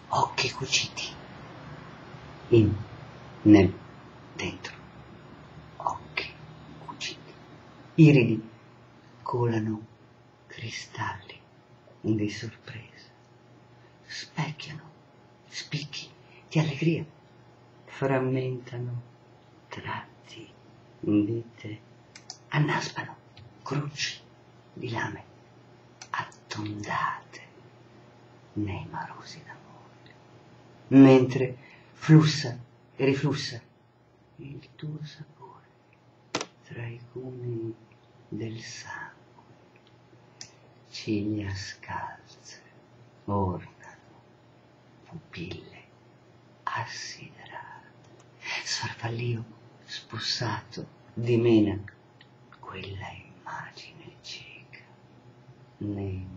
occhi cuciti, nel dentro, occhi cuciti, iridi colano cristalli di sorpresa, specchiano spicchi di allegria, frammentano tratti di te, annaspano croci di lame attondate nei marosi d'amore, mentre flussa e riflussa il tuo sapore tra i cumi del sangue, ciglia scalze ornano pupille assiderate, sfarfallio spossato dimena quella immagine cieca nei